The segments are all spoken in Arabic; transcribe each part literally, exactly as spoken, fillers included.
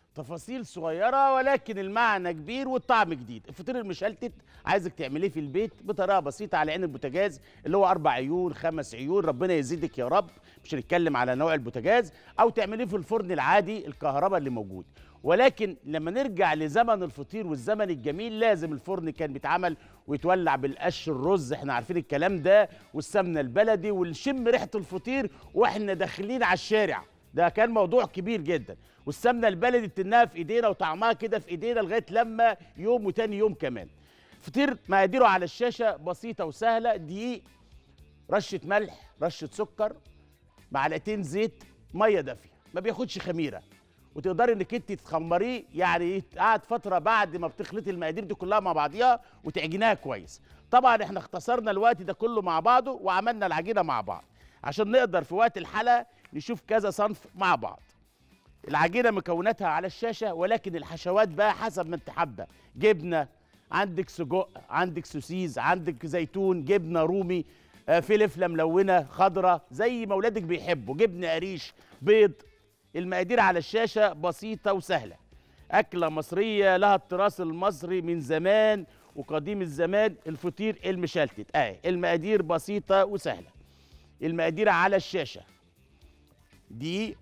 تفاصيل صغيرة ولكن المعنى كبير والطعم جديد. الفطير المشلتت عايزك تعمليه في البيت بطريقة بسيطة على عين البوتاجاز اللي هو أربع عيون خمس عيون، ربنا يزيدك يا رب. مش هنتكلم على نوع البوتاجاز، أو تعمليه في الفرن العادي الكهرباء اللي موجود. ولكن لما نرجع لزمن الفطير والزمن الجميل، لازم الفرن كان بيتعمل ويتولع بالقش الرز، احنا عارفين الكلام ده، والسمنة البلدي، ونشم ريحة الفطير واحنا داخلين على الشارع. ده كان موضوع كبير جدا. والسمنه البلدي تنها في ايدينا وطعمها كده في ايدينا لغايه لما يوم وتاني يوم كمان. فطير مقاديره على الشاشه بسيطه وسهله: دقيق، رشه ملح، رشه سكر، معلقتين زيت، ميه دافيه، ما بياخدش خميره. وتقدري انك انت تخمريه، يعني قعد فتره بعد ما بتخلطي المقادير دي كلها مع بعضيها وتعجنيها كويس. طبعا احنا اختصرنا الوقت ده كله مع بعضه وعملنا العجينه مع بعض عشان نقدر في وقت الحلقه نشوف كذا صنف مع بعض. العجينه مكوناتها على الشاشه، ولكن الحشوات بقى حسب ما انت حابه. جبنه، عندك سجق، عندك سوسيز، عندك زيتون، جبنه رومي، آه، فلفله ملونه خضراء زي ما اولادك بيحبوا، جبنه قريش، بيض. المقادير على الشاشه بسيطه وسهله. اكله مصريه لها التراث المصري من زمان وقديم الزمان، الفطير المشلتت. اه المقادير بسيطه وسهله. المقادير على الشاشه: دي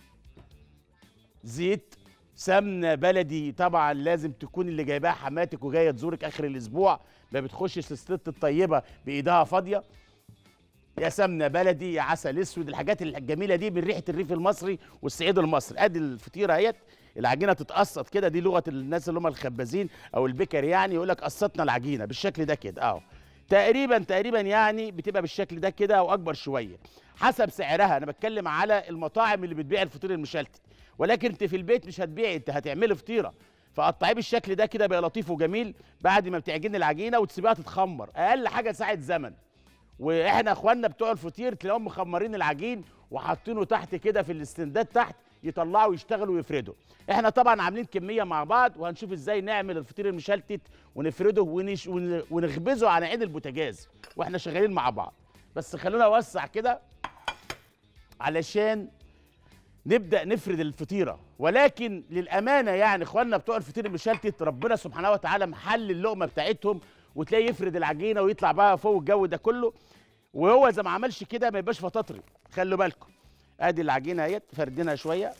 زيت، سمنه بلدي، طبعا لازم تكون اللي جايباها حماتك وجايه تزورك اخر الاسبوع، ما بتخشش الست الطيبه بايدها فاضيه. يا سمنه بلدي يا عسل اسود، الحاجات الجميله دي من ريحه الريف المصري والصعيد المصري. ادي الفطيره اهيت، العجينه تتقسط كده، دي لغه الناس اللي هم الخبازين او البيكر، يعني يقول لك قسطنا العجينه بالشكل ده كده اهو. تقريبا تقريبا يعني بتبقى بالشكل ده كده او اكبر شويه حسب سعرها. انا بتكلم على المطاعم اللي بتبيع الفطير المشلتت، ولكن انت في البيت مش هتبيعي، انت هتعملي فطيره، فقطعيه بالشكل ده كده بقى لطيف وجميل. بعد ما بتعجني العجينه وتسيبيها تتخمر اقل حاجه ساعه زمن. واحنا اخواننا بتوع الفطير تلاقيهم مخمرين العجين وحاطينه تحت كده في الاستنداد تحت، يطلعوا يشتغلوا ويفردوا. احنا طبعا عاملين كميه مع بعض، وهنشوف ازاي نعمل الفطير المشلتت ونفرده ونش... ون- ونخبزه على عين البوتاجاز واحنا شغالين مع بعض. بس خلونا اوسع كده علشان نبدا نفرد الفطيره. ولكن للامانه يعني اخواننا بتوع الفطير المشلتت ربنا سبحانه وتعالى محل اللقمه بتاعتهم، وتلاقيه يفرد العجينه ويطلع بقى فوق الجو ده كله، وهو اذا ما عملش كده ما يبقاش فطاطري. خلوا بالكم. ادي العجينه اهيت، فردينها شويه.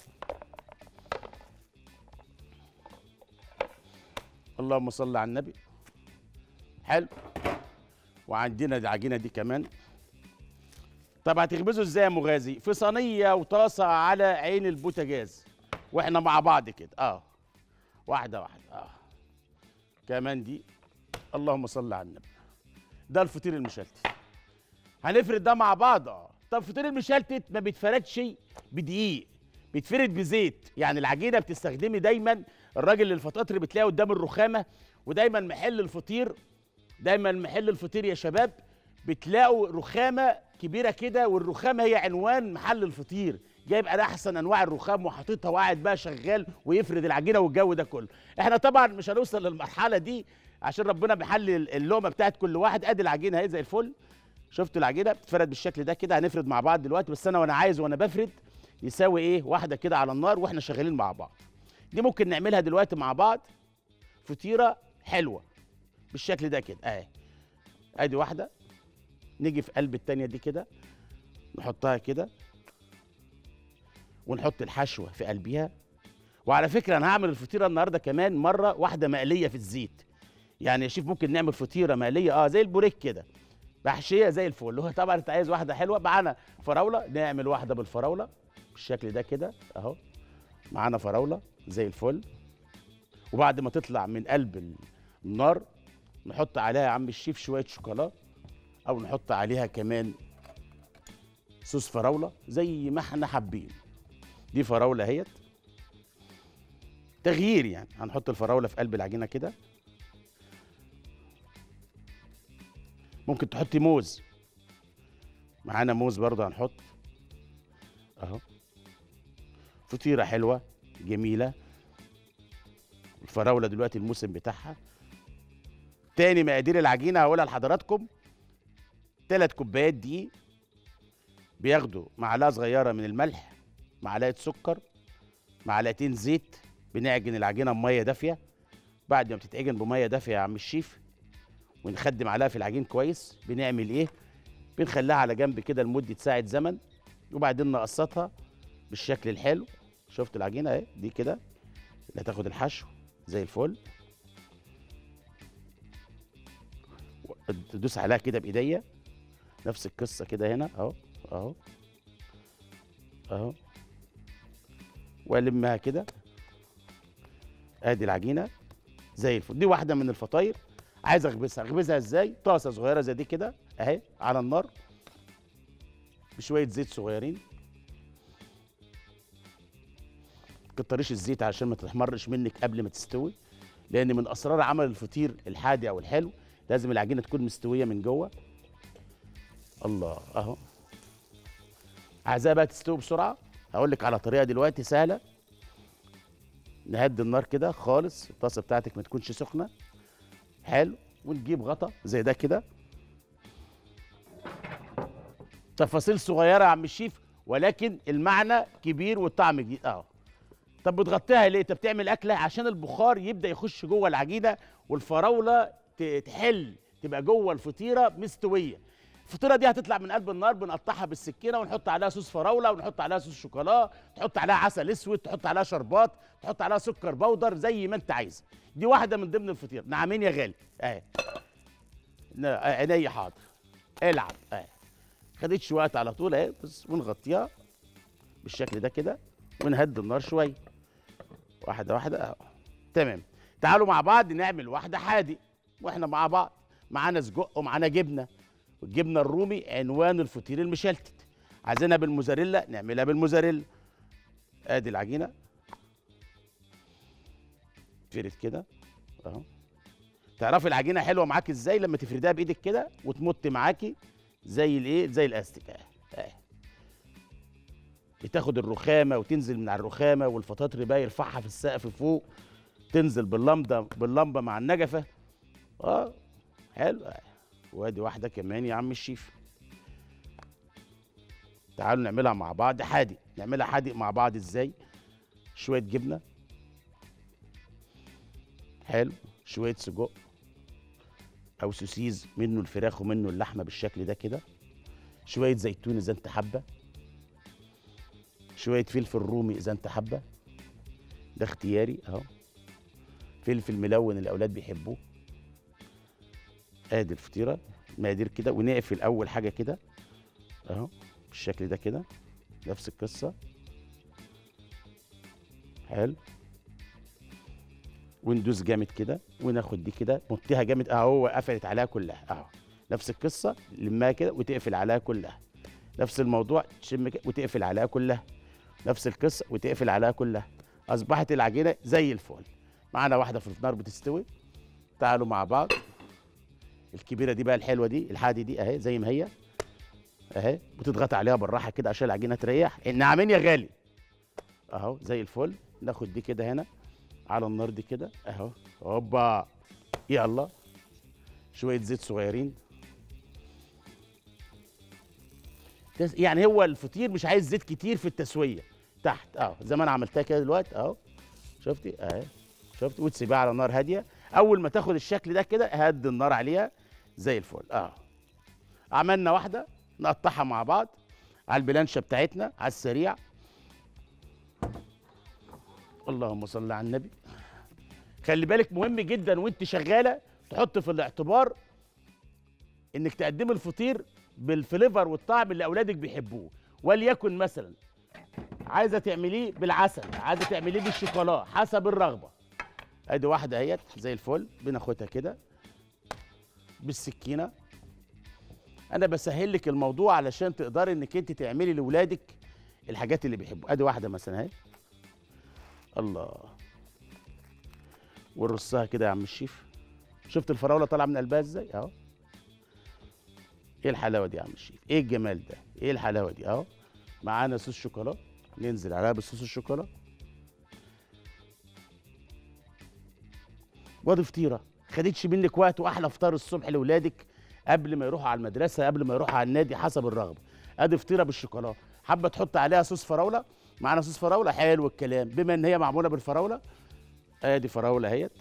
اللهم صل على النبي. حلو. وعندنا العجينه دي كمان. طب هتخبزوا ازاي يا مغازي؟ في صينيه وطاسه على عين البوتاجاز واحنا مع بعض كده اه واحده واحده اه كمان دي. اللهم صل على النبي. ده الفطير المشلتت. هنفرد ده مع بعض اه طب الفطير المشلتت ما بيتفردش بدقيق، بيتفرد بزيت. يعني العجينه بتستخدمي دايما، الراجل الفطاطري بتلاقيه قدام الرخامه، ودايما محل الفطير، دايما محل الفطير يا شباب بتلاقوا رخامه كبيره كده، والرخامه هي عنوان محل الفطير، جايب على احسن انواع الرخام وحاططها وقاعد بقى شغال ويفرد العجينه والجو ده كله. احنا طبعا مش هنوصل للمرحله دي عشان ربنا بيحلل اللقمه بتاعت كل واحد. ادي العجينه اهي زي الفل. شفتوا العجينه بتتفرد بالشكل ده كده. هنفرد مع بعض دلوقتي، بس انا وانا عايز وانا بفرد يساوي ايه واحده كده على النار واحنا شغالين مع بعض. دي ممكن نعملها دلوقتي مع بعض فطيره حلوه بالشكل ده كده اهي. ادي واحده. نيجي في قلب التانيه دي كده نحطها كده ونحط الحشوه في قلبها. وعلى فكره انا هعمل الفطيره النهارده كمان مره واحده مقليه في الزيت. يعني يا شيف ممكن نعمل فطيره مقليه اه زي البوريك كده محشيه زي الفل. هو طبعا انت عايز واحده حلوه معانا فراوله، نعمل واحده بالفراوله بالشكل ده كده اهو. معانا فراوله زي الفل. وبعد ما تطلع من قلب النار نحط عليها يا عم الشيف شويه شوكولاته، او نحط عليها كمان صوص فراوله زي ما احنا حابين. دي فراوله اهيت تغيير، يعني هنحط الفراوله في قلب العجينه كده. ممكن تحطي موز، معانا موز برضه هنحط اهو. فطيره حلوه جميله. الفراوله دلوقتي الموسم بتاعها. تاني مقادير العجينه هقولها لحضراتكم: ثلاث كوبايات دقيق بياخدوا معلقه صغيره من الملح، معلقه سكر، معلقتين زيت، بنعجن العجينه بميه دافيه. بعد ما بتتعجن بميه دافيه يا عم الشيف ونخدم عليها في العجين كويس، بنعمل ايه؟ بنخليها على جنب كده لمده ساعه زمن، وبعدين نقسطها بالشكل الحلو. شفت العجينه اهي دي كده اللي هتاخد الحشو زي الفل. تدوس عليها كده بايديا، نفس القصه كده هنا اهو اهو اهو، والمها كده. ادي العجينه زي الفل. دي واحده من الفطاير. عايز اخبزها، اخبزها ازاي؟ طاسه صغيره زي دي كده اهي على النار بشويه زيت صغيرين. كتريش الزيت عشان ما تحمرش منك قبل ما تستوي، لان من اسرار عمل الفطير الحادي او الحلو لازم العجينه تكون مستويه من جوه. الله اهو. عايزاها بقى تستوي بسرعه، هقول لك على طريقه دلوقتي سهله. نهدي النار كده خالص، الطاسه بتاعتك ما تكونش سخنه. حلو. ونجيب غطا زي ده كده. تفاصيل صغيره يا عم الشيف ولكن المعنى كبير والطعم جديد اهو. طب بتغطيها ليه؟ انت بتعمل اكله عشان البخار يبدا يخش جوه العجينه والفراوله تحل تبقى جوه الفطيره مستويه. الفطيره دي هتطلع من قلب النار، بنقطعها بالسكينه ونحط عليها صوص فراوله ونحط عليها صوص شوكولا، تحط عليها عسل اسود، تحط عليها شربات، تحط عليها سكر بودر زي ما انت عايز. دي واحده من ضمن الفطير. نعمين يا غالي اهي. عينيا حاضر. العب اهي. خدتش وقت على طول اهي بس، ونغطيها بالشكل ده كده ونهدي النار شويه. واحده واحده اهو. تمام. تعالوا مع بعض نعمل واحده حادق واحنا مع بعض. معانا سجق ومعانا جبنه، والجبنه الرومي عنوان الفطير المشلتت. عايزينها بالموزاريلا نعملها بالموزاريلا. ادي العجينه تفرد كده اهو. تعرفي العجينه حلوه معاك ازاي؟ لما تفردها بايدك كده وتمط معاكي زي الايه؟ زي الاستيك اهي اهي. بتاخد الرخامه وتنزل من على الرخامه، والفطاطر بقى يرفعها في السقف فوق، تنزل باللمبه باللمبه مع النجفه. اه حلو. وادي واحده كمان يا عم الشيف. تعالوا نعملها مع بعض حادق. نعملها حادق مع بعض ازاي؟ شويه جبنه حلو، شويه سجق او سوسيز، منه الفراخ ومنه اللحمه بالشكل ده كده، شويه زيتون اذا انت حابه، شويه فلفل رومي اذا انت حابه، ده اختياري اهو، فلفل ملون الاولاد بيحبوه. ادي الفطيره مقادير كده. ونقفل اول حاجه كده اهو بالشكل ده كده، نفس القصه. حلو. وندوس جامد كده وناخد دي كده مطيها جامد اهو، قفلت عليها كلها اهو. نفس القصه لمها كده وتقفل عليها كلها. نفس الموضوع تشم كده وتقفل عليها كلها. نفس القصه وتقفل عليها كلها. اصبحت العجينه زي الفل. معانا واحده في النار بتستوي. تعالوا مع بعض. الكبيره دي بقى الحلوه دي الحادي دي اهي زي ما هي اهي، بتضغط عليها بالراحه كده عشان العجينه تريح. النعمين يا غالي اهو زي الفل. ناخد دي كده هنا على النار دي كده اهو. هوبا يلا. شويه زيت صغيرين. يعني هو الفطير مش عايز زيت كتير في التسويه تحت اهو، زي ما انا عملتها كده دلوقتي اهو. شفتي اهي؟ شفتي؟ وتسيبها على نار هاديه. اول ما تاخد الشكل ده كده هدي النار عليها زي الفل اهو. عملنا واحده نقطعها مع بعض على البلانشه بتاعتنا على السريع. اللهم صل على النبي. خلي بالك مهم جدا وانت شغاله تحط في الاعتبار انك تقدمي الفطير بالفليفر والطعم اللي اولادك بيحبوه. وليكن مثلا عايزه تعمليه بالعسل، عايزه تعمليه بالشوكولا، حسب الرغبه. ادي واحده اهيت زي الفل. بناخدها كده بالسكينه. انا بسهل لك الموضوع علشان تقدري انك انت تعملي لاولادك الحاجات اللي بيحبوا. ادي واحده مثلا اهي. الله. ونرصها كده يا عم الشيف. شفت الفراوله طالعه من قلبها ازاي اهو. ايه الحلاوه دي يا عم الشيف؟ ايه الجمال ده؟ ايه الحلاوه دي اهو. معانا صوص شوكولا، ننزل عليها بصوص الشوكولا. وادي فطيره خدتش منك وقت، واحلى فطار الصبح لاولادك قبل ما يروحوا على المدرسه، قبل ما يروحوا على النادي، حسب الرغبه. ادي فطيره بالشوكولا. حابه تحط عليها صوص فراوله معانا صوص فراوله، حلو الكلام. بما ان هي معموله بالفراوله، ادي فراوله اهيت،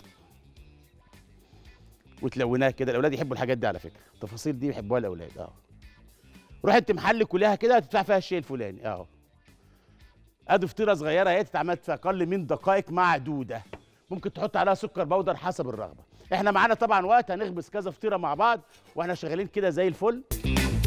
وتلوناها كده. الاولاد يحبوا الحاجات دي على فكره، التفاصيل دي بيحبوها الاولاد. اه روح انت محل كلها كده هتدفع فيها الشيء الفلاني. اه ادي فطيره صغيره اهي اتعملت في اقل من دقائق معدوده. ممكن تحط عليها سكر بودر حسب الرغبه. احنا معانا طبعا وقت هنخبز كذا فطيره مع بعض واحنا شغالين كده زي الفل.